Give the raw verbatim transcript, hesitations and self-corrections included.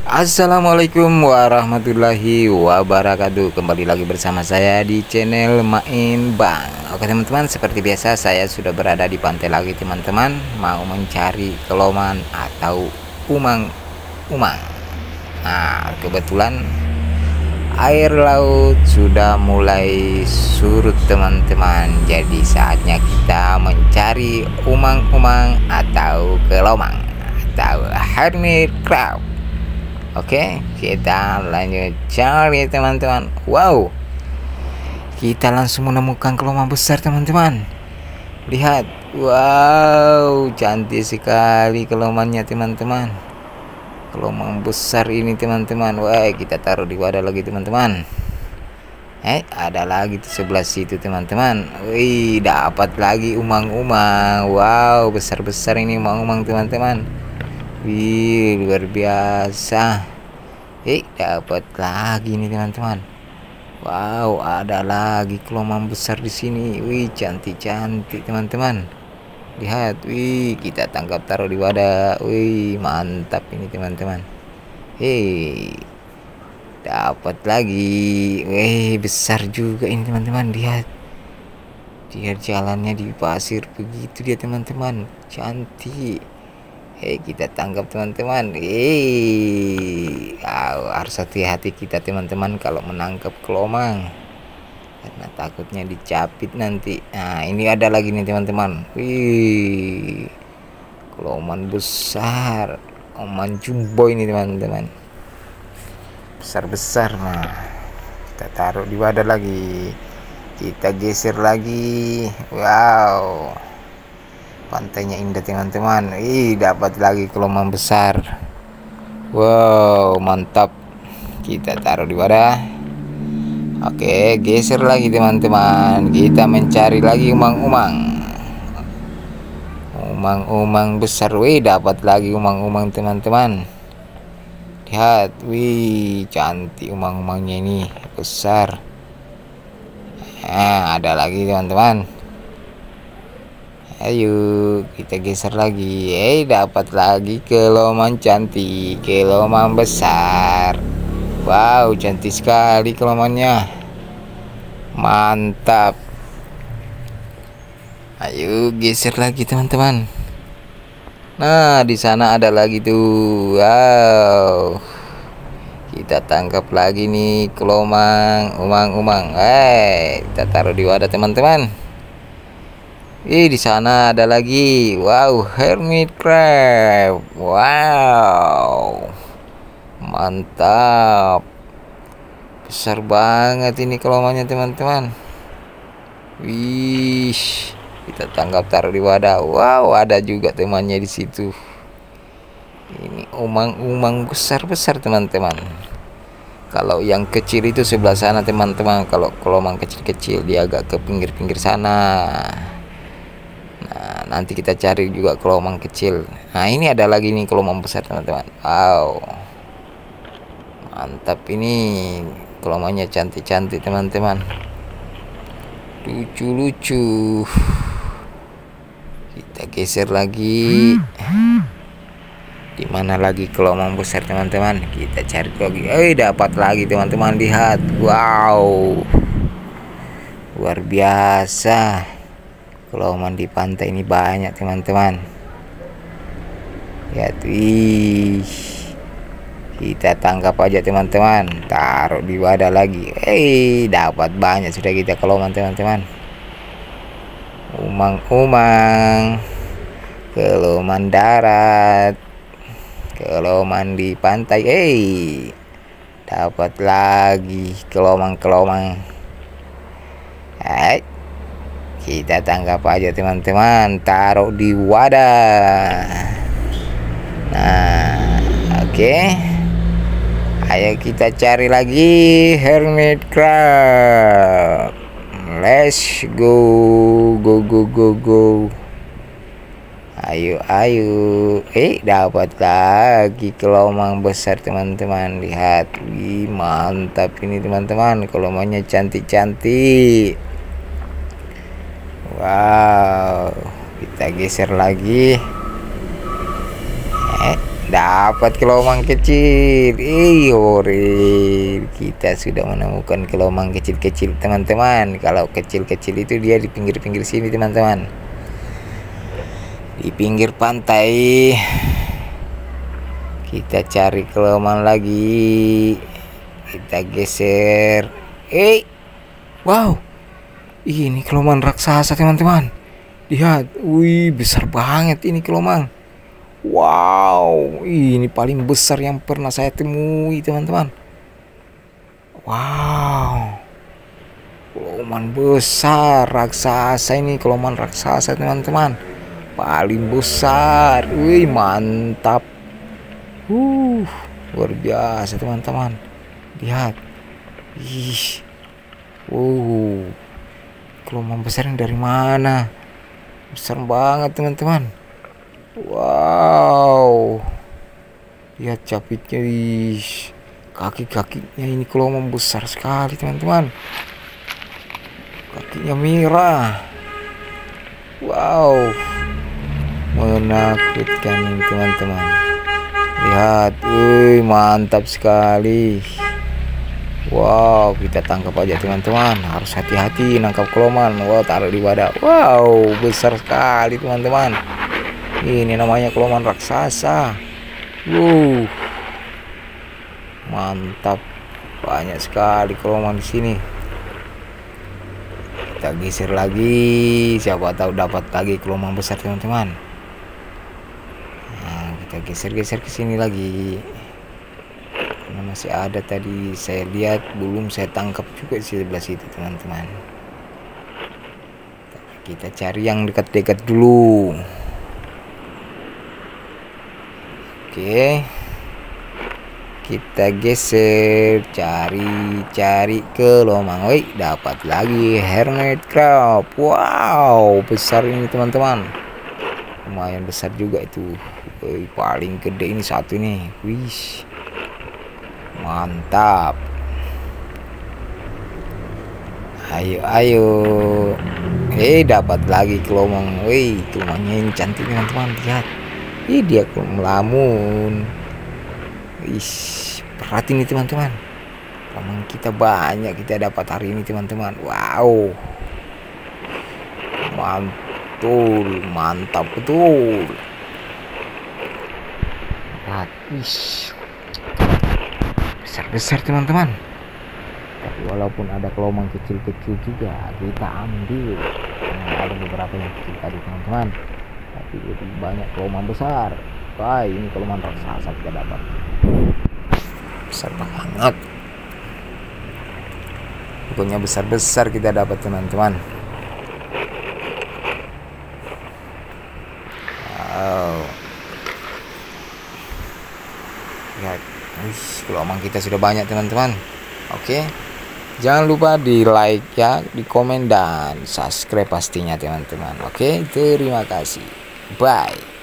Assalamualaikum warahmatullahi wabarakatuh. Kembali lagi bersama saya di channel Main Bang. Oke teman-teman, seperti biasa saya sudah berada di pantai lagi teman-teman, mau mencari keloman atau umang-umang. Nah, kebetulan air laut sudah mulai surut teman-teman, jadi saatnya kita mencari umang-umang atau kelomang atau hermit crab. Oke, kita lanjut cari teman-teman. Wow, kita langsung menemukan kelomang besar teman-teman. Lihat, wow, cantik sekali kelomannya teman-teman. Kelomang besar ini teman-teman. Wah, kita taruh di wadah lagi teman-teman. Eh, ada lagi di sebelah situ teman-teman. Wih, dapat lagi umang-umang. Wow, besar-besar ini umang-umang teman-teman. Wih, luar biasa. Eh, dapat lagi nih teman-teman. Wow, ada lagi kelomang besar di sini. Wih, cantik-cantik teman-teman. Lihat, wih, kita tangkap taruh di wadah. Wih, mantap ini teman-teman. Hei, dapat lagi. Wih, besar juga ini teman-teman. Lihat, dia jalannya di pasir begitu dia teman-teman. Cantik. Hei, kita tangkap teman-teman. Hei, oh, harus hati-hati kita teman-teman kalau menangkap kelomang, karena takutnya dicapit nanti. Nah, ini ada lagi nih teman-teman. Wih, kelomang besar, kelomang jumbo ini teman-teman, besar-besar. Nah, kita taruh di wadah lagi, kita geser lagi. Wow, pantainya indah teman-teman. Ih, dapat lagi kelomang besar. Wow, mantap. Kita taruh di wadah. Oke, geser lagi teman-teman. Kita mencari lagi umang-umang. Umang-umang besar. Wih, dapat lagi umang-umang teman-teman. Lihat, wih, cantik umang-umangnya ini, besar. Nah, ada lagi teman-teman. Ayo kita geser lagi. Eh, dapat lagi kelomang cantik, kelomang besar. Wow, cantik sekali kelomangnya, mantap. Ayo geser lagi teman-teman. Nah, di sana ada lagi tuh. Wow, kita tangkap lagi nih kelomang, umang-umang. Eh, kita taruh di wadah teman-teman. Ih, di sana ada lagi. Wow, hermit crab. Wow, mantap. Besar banget ini kelomangnya teman-teman. Wih, kita tangkap taruh di wadah. Wow, ada juga temannya di situ. Ini umang-umang besar-besar teman-teman. Kalau yang kecil itu sebelah sana teman-teman. Kalau kelomang kecil-kecil dia agak ke pinggir-pinggir sana. Nah, nanti kita cari juga kelomang kecil. Nah, ini ada lagi nih kelomang besar teman-teman. Wow, mantap ini kelomangnya, cantik-cantik teman-teman, lucu-lucu. Kita geser lagi. Di mana lagi kelomang besar teman-teman? Kita cari lagi. Eh, dapat lagi teman-teman. Lihat, wow, luar biasa. Kelomang di pantai ini banyak teman-teman. Lihat, wih, kita tangkap aja teman-teman, taruh di wadah lagi. Eh, dapat banyak sudah kita kelomang teman-teman. Umang-umang, kelomang darat, kelomang di pantai. Eh, dapat lagi kelomang-kelomang. Eh, kita tangkap aja teman-teman, taruh di wadah. Nah, oke, okay. Ayo kita cari lagi hermit crab. Let's go, go, go, go, go. Ayo, ayo. Eh, dapat lagi kelomang besar teman-teman. Lihat, wih, mantap ini teman-teman. Kelomangnya cantik-cantik. Wow, kita geser lagi. Eh, Dapat kelomang kecil. Ih, hore. Kita sudah menemukan kelomang kecil-kecil, teman-teman. Kalau kecil-kecil itu dia di pinggir-pinggir sini, teman-teman. Di pinggir pantai. Kita cari kelomang lagi. Kita geser. Eh. Wow. Ini kelomang raksasa, teman-teman. Lihat. Wih, besar banget ini kelomang. Wow, ini paling besar yang pernah saya temui, teman-teman. Wow, kelomang besar raksasa ini, kelomang raksasa, teman-teman. Paling besar. Wih, mantap. Uh, luar biasa, teman-teman. Lihat. Ih. Wow. Kelomang besar yang dari mana? Besar banget, teman-teman. Wow, lihat capitnya, kaki-kakinya ini kelomang besar sekali, teman-teman. Kakinya merah. Wow, menakutkan ini, teman-teman. Lihat, wih, mantap sekali. Wow, kita tangkap aja, teman-teman. Harus hati-hati nangkap kelomang. Wow, taruh di wadah. Wow, besar sekali, teman-teman. Ini namanya kelomang raksasa. Wow, mantap, banyak sekali kelomang di sini. Kita geser lagi, siapa tahu dapat lagi kelomang besar, teman-teman. Nah, kita geser-geser ke sini lagi. Karena masih ada tadi saya lihat belum saya tangkap juga di sebelah situ, teman-teman. Kita cari yang dekat-dekat dulu. Oke, kita geser, cari-cari kelomang. Wih, dapat lagi hermit crab. Wow, besar ini, teman-teman. Lumayan besar juga itu. Wih, paling gede ini satu nih. Wih, mantap. Ayo, ayo. Eh, dapat lagi kelomang. Wih, kelomangnya ini cantik, teman-teman. Lihat. Ih, dia melamun. Ih, berat ini, teman-teman. Kelomang kita banyak kita dapat hari ini, teman-teman. Wow, mantul, mantap betul. Lihat, besar-besar, teman-teman. Tapi walaupun ada kelomang kecil-kecil juga kita ambil. Nah, ada beberapa yang kecil tadi, teman-teman. Tapi lebih banyak kelomang besar. Wah, ini kelomang raksasa kita dapat. Besar banget. Pokoknya besar-besar kita dapat, teman-teman. Wow. Lihat, wih, kelomang kita sudah banyak, teman-teman. Oke. Jangan lupa di like ya, di komen dan subscribe pastinya, teman-teman. Oke, terima kasih. Bye.